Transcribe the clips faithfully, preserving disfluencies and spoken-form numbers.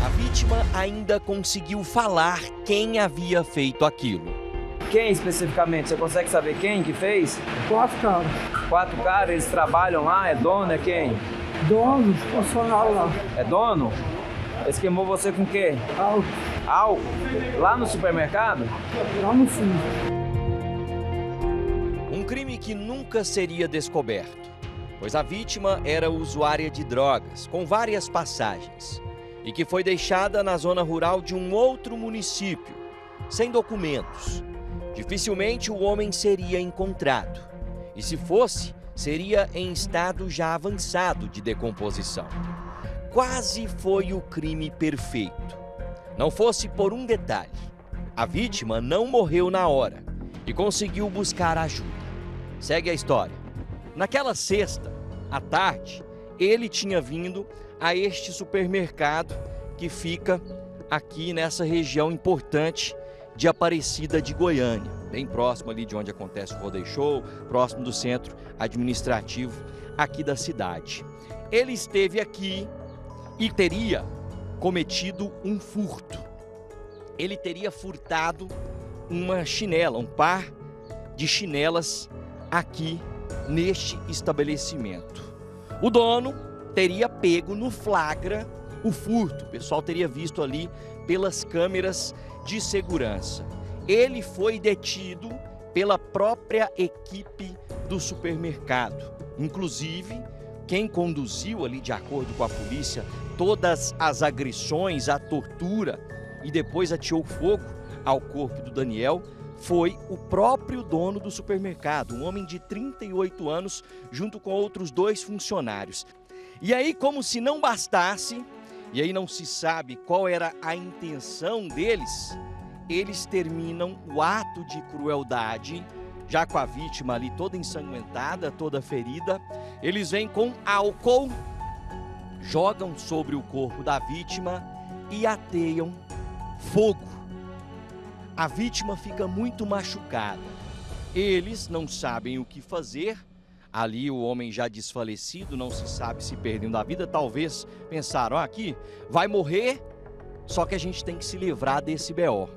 A vítima ainda conseguiu falar quem havia feito aquilo. Quem especificamente? Você consegue saber quem que fez? Quatro caras. Quatro caras, eles trabalham lá? É dono? É quem? Dono, funcionário lá. É dono? Eles queimou você com o quê? Álcool. Álcool? Lá no supermercado? Lá no fundo. Um crime que nunca seria descoberto, pois a vítima era usuária de drogas, com várias passagens, e que foi deixada na zona rural de um outro município, sem documentos. Dificilmente o homem seria encontrado, e se fosse, seria em estado já avançado de decomposição. Quase foi o crime perfeito. Não fosse por um detalhe: a vítima não morreu na hora e conseguiu buscar ajuda. Segue a história. Naquela sexta, à tarde, ele tinha vindo a este supermercado que fica aqui nessa região importante de Aparecida de Goiânia, bem próximo ali de onde acontece o Rodeio Show, próximo do centro administrativo aqui da cidade. Ele esteve aqui e teria cometido um furto. Ele teria furtado uma chinela, um par de chinelas aqui neste estabelecimento. O dono teria pego no flagra o furto, o pessoal teria visto ali pelas câmeras de segurança. Ele foi detido pela própria equipe do supermercado. Inclusive, quem conduziu ali, de acordo com a polícia, todas as agressões, a tortura e depois ateou fogo ao corpo do Daniel, foi o próprio dono do supermercado, um homem de trinta e oito anos, junto com outros dois funcionários. E aí, como se não bastasse, e aí não se sabe qual era a intenção deles, eles terminam o ato de crueldade, já com a vítima ali toda ensanguentada, toda ferida. Eles vêm com álcool, jogam sobre o corpo da vítima e ateiam fogo. A vítima fica muito machucada. Eles não sabem o que fazer. Ali o homem já desfalecido, não se sabe se perdendo a vida. Talvez pensaram, ah, aqui vai morrer, só que a gente tem que se livrar desse B O.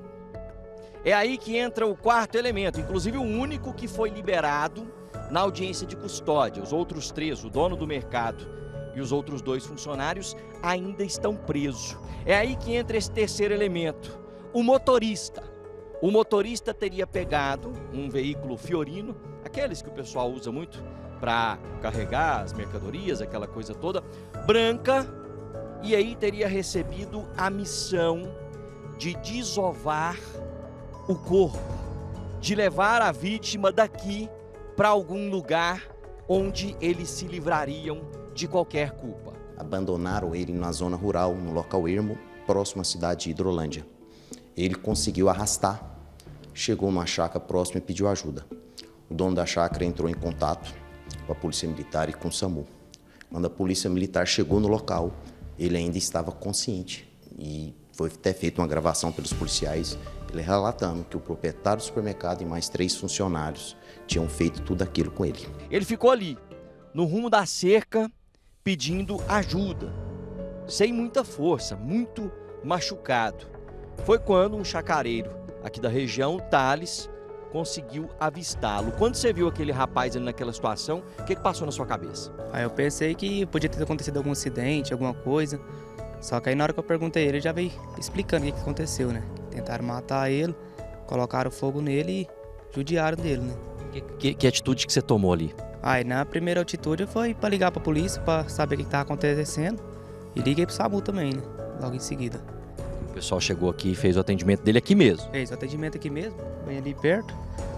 É aí que entra o quarto elemento, inclusive o único que foi liberado na audiência de custódia. Os outros três, o dono do mercado e os outros dois funcionários, ainda estão presos. É aí que entra esse terceiro elemento, o motorista. O motorista teria pegado um veículo Fiorino, aqueles que o pessoal usa muito para carregar as mercadorias, aquela coisa toda, branca, e aí teria recebido a missão de desovar o corpo, de levar a vítima daqui para algum lugar onde eles se livrariam de qualquer culpa. Abandonaram ele na zona rural, no local ermo, próximo à cidade de Hidrolândia. Ele conseguiu arrastar, chegou numa chácara próxima e pediu ajuda. O dono da chácara entrou em contato com a polícia militar e com o SAMU. Quando a polícia militar chegou no local, ele ainda estava consciente e foi até feita uma gravação pelos policiais, ele relatando que o proprietário do supermercado e mais três funcionários tinham feito tudo aquilo com ele. Ele ficou ali, no rumo da cerca, pedindo ajuda, sem muita força, muito machucado. Foi quando um chacareiro aqui da região, o Thales, conseguiu avistá-lo. Quando você viu aquele rapaz ali naquela situação, o que, que passou na sua cabeça? Aí eu pensei que podia ter acontecido algum acidente, alguma coisa. Só que aí na hora que eu perguntei ele, ele já veio explicando o que, que aconteceu, né? Tentaram matar ele, colocaram fogo nele e judiaram dele, né? Que, que, que atitude que você tomou ali? Aí na primeira atitude foi para ligar para a polícia, para saber o que estava acontecendo. E liguei pro SAMU também, né? Logo em seguida. O pessoal chegou aqui e fez o atendimento dele aqui mesmo? Fez o atendimento aqui mesmo, bem ali perto.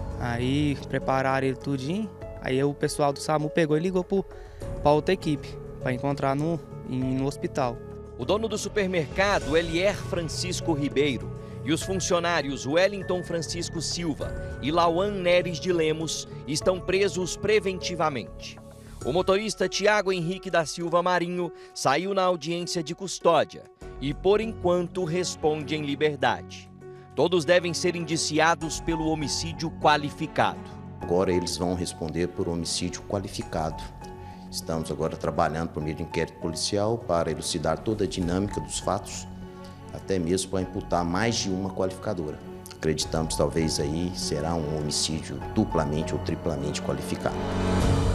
Aí prepararam ele tudinho. Aí o pessoal do SAMU pegou e ligou para outra equipe, para encontrar no, em, no hospital. O dono do supermercado, Elier Francisco Ribeiro, e os funcionários Wellington Francisco Silva e Lauan Neres de Lemos estão presos preventivamente. O motorista Tiago Henrique da Silva Marinho saiu na audiência de custódia e, por enquanto, responde em liberdade. Todos devem ser indiciados pelo homicídio qualificado. Agora eles vão responder por homicídio qualificado. Estamos agora trabalhando por meio de inquérito policial para elucidar toda a dinâmica dos fatos até mesmo para imputar mais de uma qualificadora. Acreditamos que talvez aí será um homicídio duplamente ou triplamente qualificado.